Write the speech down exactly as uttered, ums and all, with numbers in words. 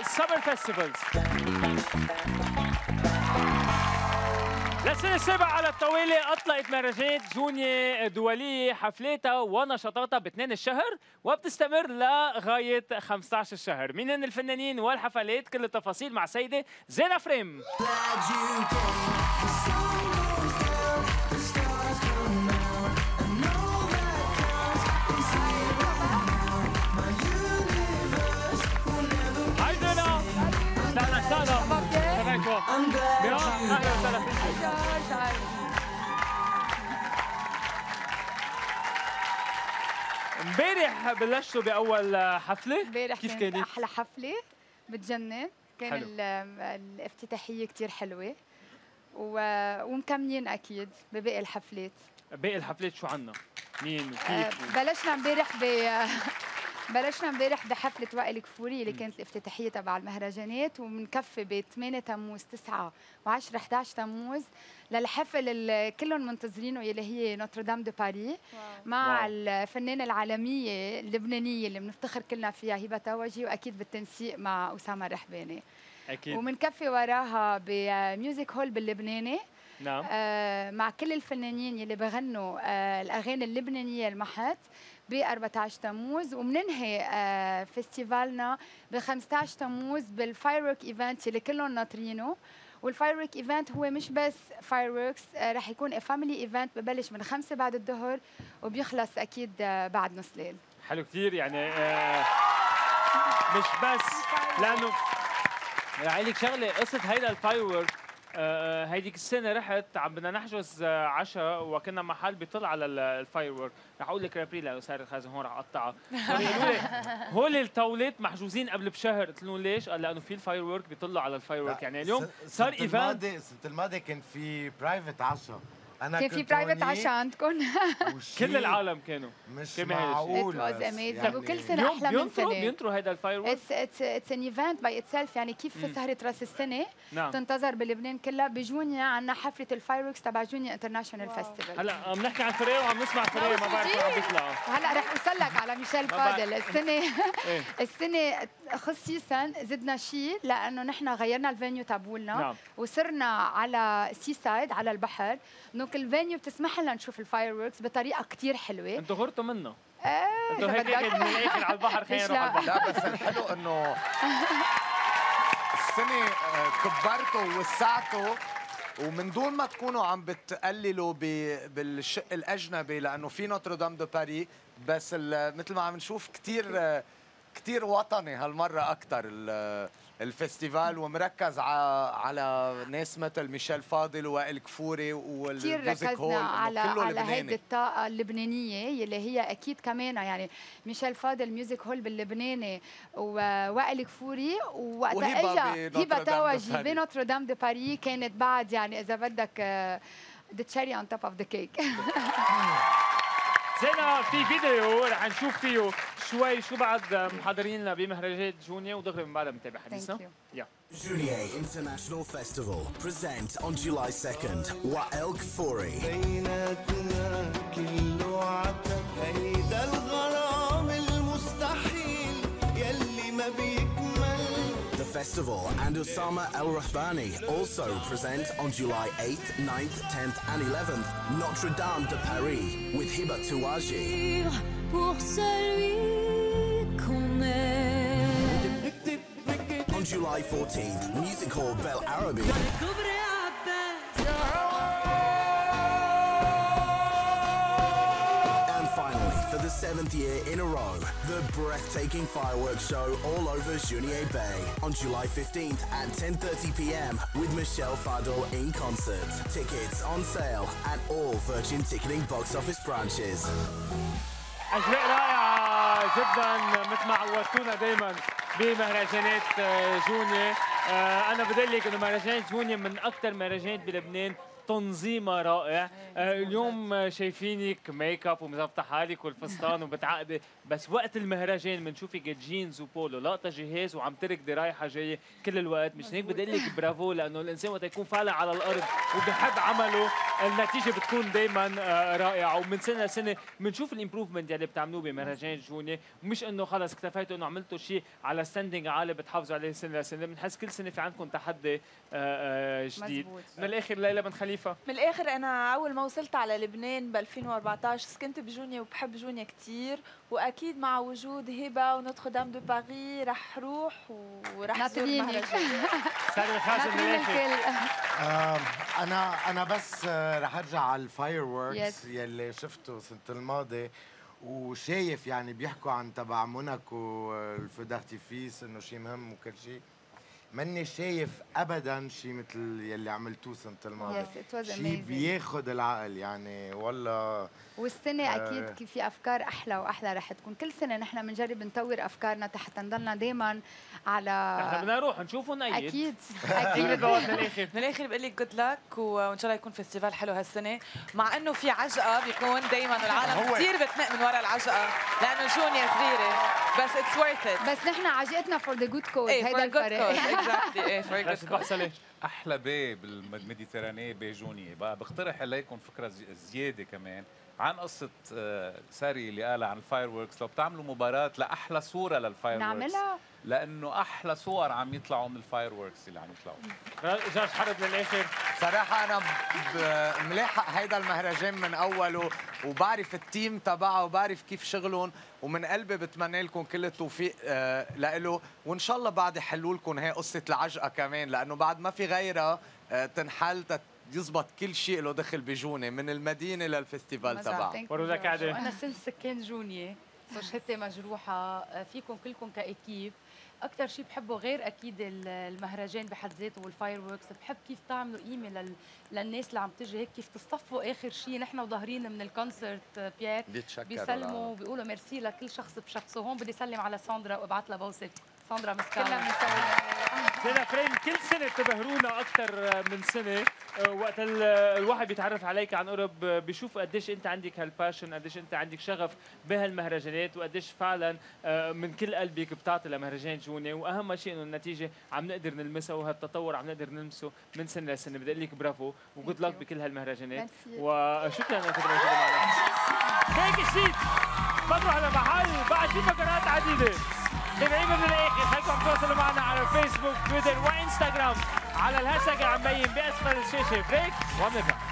سمر فيستيفالز. للسنة السابعة على الطاولة أطلقت مهرجانات جونيا دولية حفلاتها ونشاطاتها باثنين الشهر وبتستمر لغاية خمسة عشر الشهر. مين هن الفنانين والحفلات؟ كل التفاصيل مع سيدة زينة فريم. هاي زينة. سهلا سهلا. تبعكم. يا أهلا وسهلا فيك. امبارح بلشتوا بأول حفلة. امبارح كيف كانت كانت؟ أحلى حفلة بتجنن. كان حلو. الافتتاحية كتير حلوة و... ومكملين أكيد بباقي الحفلات. باقي الحفلات شو عنا؟ مين وكيف؟ أه بلشنا امبارح ب بلشنا امبارح بحفلة وائل كفوري اللي كانت الافتتاحية تبع المهرجانات، وبنكفي ب ثمانية تموز تسعة وعشرة إحدى عشر تموز للحفل اللي كلهم منتظرينه اللي هي نوتردام دو باري مع واو. الفنانة العالمية اللبنانية اللي بنفتخر كلنا فيها هبة توجي، وأكيد بالتنسيق مع أسامة الرحباني. أكيد. وبنكفي وراها بميوزك هول باللبناني. نعم. آه مع كل الفنانين اللي بغنوا آه الأغاني اللبنانية المحت ب أربعة عشر تموز، وبننهي آه فيستيفالنا ب خمسة عشر تموز بالفايرورك ايفنت اللي كلهم ناطرينه. والفايرورك ايفنت هو مش بس فايروركس، آه رح يكون فاميلي ايفنت ببلش من خمسة بعد الظهر وبيخلص اكيد آه بعد نص ليل. حلو كثير يعني آه مش بس لانه لك شغله قصه هيدا الفايرورك. آه هيديك السنه رحت عم بدنا نحجز عشاء وكنا محل بيطل على الفاير وورك. رح اقول لك رابري لانه صار خازن هون رح اقطعها. قالوا لي هول الطاولات محجوزين قبل بشهر. قلت لهم ليش؟ قال لانه في الفاير وورك بيطلوا على الفاير وورك. يعني اليوم صار ايفنت. السنه الماضيه كان في برايفت عشاء. انا كان في برايفت عشاء عندكم. كل العالم كانوا مش معقول. ات واز اميزنج وكل سنه احلى من سنه. بينطروا هيدا الفاير وورك. اتس اتس اتس ان ايفنت باي اتسيلف. يعني كيف في سهره راس السنه نعم. تنتظر بلبنان كلها. بجونيا عندنا حفله الفاير ووركس تبع جونيا انترناشونال فيستيفال. هلا عم نحكي عن فريق وعم نسمع فريق ما بعرف شو عم بيطلع. هلا رح اوصل لك على ميشيل فادل. السنه السنه خصيصا زدنا شيء لانه نحن غيرنا الفينيو تبعولنا نعم. وصرنا على سي سايد على البحر. دونك الفينيو بتسمح لنا نشوف الفاير ووركس بطريقه كثير حلوه. انتوا غرتوا منه. ايه انتوا هيك هيك من الاخر على البحر. خلينا نروح على البحر. لا بس الحلو انه السنه كبرتوا ووسعتوا ومن دون ما تكونوا عم بتقللوا بالشق الاجنبي، لانه في نوتردام دو باري بس مثل ما عم نشوف كثير كثير وطني هالمره اكثر الفستيفال، ومركز على ناس مثل ميشيل فاضل ووائل كفوري والميوزك هول. على على هيدي الطاقه اللبنانيه اللي هي اكيد كمان يعني ميشيل فاضل ميوزك هول باللبناني ووائل كفوري، ووقتها اجى هبه توجي بنوتردام دو باري كانت بعد يعني اذا بدك ذا تشيري اون توب اوف ذا كيك. زينة في فيديو رح نشوف فيه شوي شو بعد محضرين لنا بمهرجانات جونيا ودغري من بعدها بنتابع حديثنا. يلا. Junior International Festival present on July second وائل كفوري. بيناتنا كله عتب هيدا الغرام المستحيل يلي ما بيكمل. The festival and Osama El Rahbani also present on July eighth, ninth, tenth and eleventh Notre-Dame de Paris with Hiba Touaji. Pour celui qu'on aime. On July fourteenth, Music Hall Bel Arabi. For the seventh year in a row, the breathtaking fireworks show all over Junier Bay on July fifteenth at ten thirty p m with Michel Fadel in concert. Tickets on sale at all Virgin Ticketing box office branches. أجواء رائعة جدا مثل ما عودتونا دائما بمهرجانات جونيا. أنا بدي لك إنه مهرجانات جونيا من أكثر مهرجانات بلبنان تنظيمها رائع. اليوم شايفينك ميك اب ومظبطه حالك والفستان وبتعقدي، بس وقت المهرجان بنشوفك جينز وبولو لاقطه جهاز وعم تركضي رايحه جايه كل الوقت. مش هيك بدي لك برافو، لانه الانسان وقت يكون فعلا على الارض وبحب عمله النتيجه بتكون دائما رائعه، ومن سنه لسنه بنشوف الامبروفمنت يلي بتعملوه بمهرجان جوني، ومش انه خلص اكتفيتوا انه عملتوا شيء على ستاندينج عالي بتحافظوا عليه سنه لسنه. بنحس كل سنه في عندكم تحدي جديد. مزبوط. من الاخر ليلى بن خليفه، من الاخر انا اول ما وصلت على لبنان ب ألفين وأربعطعش سكنت بجونيا وبحب جونيا كثير، واكيد مع وجود هبه ونوتر دام دو باري رح روح ورح زور ناطرينك. مهرجان. سالم خازن من ناطرين الاخر. الكل. آم، انا انا بس آه، رح ارجع على الفاير ووركس Yes. يلي شفته السنه الماضيه، وشايف يعني بيحكوا عن تبع موناكو الفو دارتيفيس انه شيء مهم وكل شيء. ماني شايف ابدا شيء مثل يلي عملتوه السنه الماضيه. Yes, it was شيء amazing. بياخذ العقل يعني والله. والسنة آه. أكيد كي في أفكار أحلى وأحلى رح تكون. كل سنة نحن بنجرب نطور أفكارنا حتى نضلنا دايما على احنا بدنا نروح نشوفه نأيد. أكيد كيف أكيد. البوات من الاخر؟ من الاخر بقول لك جود لك وان شاء الله يكون فيستيفال حلو هالسنه، مع انه في عجقه بيكون دائما العالم هو- كثير بتنق من ورا العجقه لانه جونيا صغيره، بس اتس ورث ات. بس نحن عجقتنا فور ذا جود كوز. ايه هيدا فور جود الفرق. كوز اكزاكتلي. ايه فور بس جود كوز. بحصلي احلى بي بالميديترانيه بجونية. بقى بقترح عليكم فكره زي- زياده كمان عن قصه آه، ساري اللي قالها عن الفاير ووركس. لو بتعملوا مباراه لاحلى صوره للفاير ووركس، نعملها. لانه احلى صور عم يطلعوا من الفاير ووركس اللي عم يطلعوا. جورج حرب من الاخر. صراحة أنا ب- ملاحق هيدا المهرجان من أوله، وبعرف التيم تبعه وبعرف كيف شغلهم، ومن قلبي بتمنى لكم كل التوفيق آه، لإله، وإن شاء الله بعد يحلوا لكم هي قصة العجقة كمان، لأنه بعد ما في غيرها آه، تنحل تت- يزبط كل شيء له دخل بجونة من المدينة للفستيفال تبعها. Thank you, ورودا George. قاعدة. وانا سنس سكان جونيا سو شهادتي مجروحه، فيكم كلكم كاكيب. اكثر شيء بحبه غير اكيد ال- المهرجان بحد ذاته والفاير ووركس، بحب كيف تعملوا قيمه لل... للناس اللي عم تجي هيك، كيف تصطفوا اخر شيء نحن وظاهرين من الكونسرت. بيير بيتشكروا بيسلموا وبيقولوا ميرسي لكل شخص بشخصه. هون بدي اسلم على ساندرا وابعث لها بوسه. ساندرا كلنا مسكالة. بنسوي. سيدنا فريم، كل سنه بتبهرونا اكثر من سنه. أه، وقت ال- الواحد بيتعرف عليك عن قرب أه، بيشوف قديش انت عندك هالباشن، قديش انت عندك شغف بهالمهرجانات، وقديش فعلا أه، من كل قلبك بتعطي لمهرجان جوني. واهم شيء انه النتيجه عم نقدر نلمسها، وهالتطور عم نقدر نلمسه من سنه لسنه. بدي اقول لك برافو وجود لك you. بكل هالمهرجانات، Merci. وشكرا انك كنت موجوده معنا. هيك الشيء بنروح لمحل بعد في فقرات عديده. تابعينا من الاخر، خليكم تواصلوا معنا على فيسبوك، تويتر وانستغرام على الهاشتاج اللي عم بين باسفل الشاشه. بريك ونرجع.